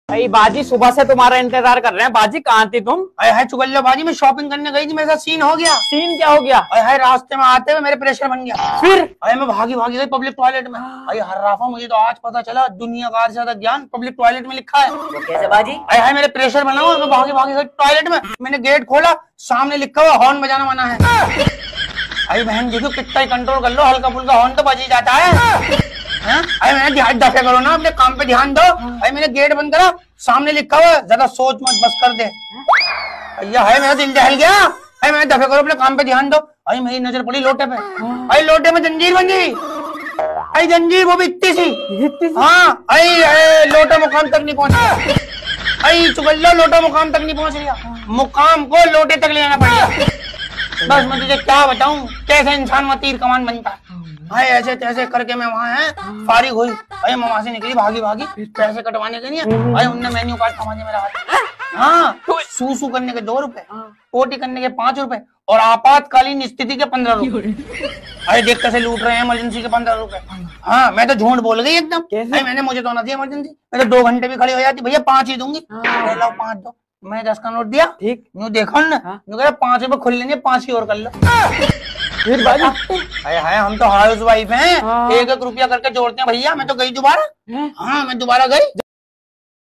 भाई बाजी सुबह से तुम्हारा इंतजार कर रहे हैं। बाजी कहाँ थी तुम? अरे हाय चुगल्लो बाजी, मैं शॉपिंग करने गई थी, मेरे साथ सीन हो गया। सीन क्या हो गया? अरे हाय रास्ते में आते हुए मेरे प्रेशर बन गया। फिर अरे मैं भागी भागी गई पब्लिक टॉयलेट में। अरे हर्राफा, मुझे तो आज पता चला दुनिया का से ज्यादा ज्ञान पब्लिक टॉयलेट में लिखा है। तो कैसे बाजी? अरे हाय मेरे प्रेशर बना हुआ, मैं भागी भागी गई टॉयलेट में। मैंने गेट खोला, सामने लिखा हुआ हॉर्न बजाना मना है। अरे बहन देखो, कितना ही कंट्रोल कर लो, हल्का फुल्का हॉर्न तो बज ही जाता है। अरे मैंने ध्यान दफे करो ना, अपने काम पे ध्यान दो। अरे मैंने गेट बंद करा, सामने लिखा हुआ ज्यादा सोच मत, बस कर दे। भैया है मेरा दिल दहल गया। अरे मैंने दफे करो, अपने काम पे ध्यान दो। अरे मेरी नजर पड़ी लोटे पे। अरे लोटे में जंजीर बन गई। अरे जंजीर वो भी इतनी सी। हाँ अरे लोटा मुकाम तक नहीं पहुंचा। अरे चुगल्लो लोटा मुकाम तक नहीं पहुंच गया, मुकाम को लोटे तक ले जाना पड़ेगा। बस मैं तुझे क्या बताऊं कैसे इंसान में तीर कमान बनता है। हाँ ऐसे तैसे करके मैं वहाँ है फारिग हुई। अरे ममा से निकली भागी भागी, पैसे कटवाने के लिए। अरे उनने मेन्यू कार्ड थमा दिया मेरा हाथ। हाँ सूसू करने के 2 रुपए, पोटी करने के 5 रुपए और आपातकालीन स्थिति के 15 रुपए। अरे देख कैसे लूट रहे हैं, इमरजेंसी के 15 रुपए। हाँ मैं तो झूठ बोल गई एकदम। अरे मैंने मुझे तो ना दिया इमरजेंसी, मैं तो 2 घंटे भी खड़ी हो जाती। भैया 5 ही दूंगी। लो 5 दो। मैं 10 का नोट दिया। ठीक यूँ देखो ना, 5 रुपए खुल लेंगे, 5 ही और कर लो। फिर बाजी हाय हाय, हम तो हाउस वाइफ हैं, 1-1 रुपया करके जोड़ते हैं भैया। मैं तो गई दोबारा। हाँ मैं दोबारा गई।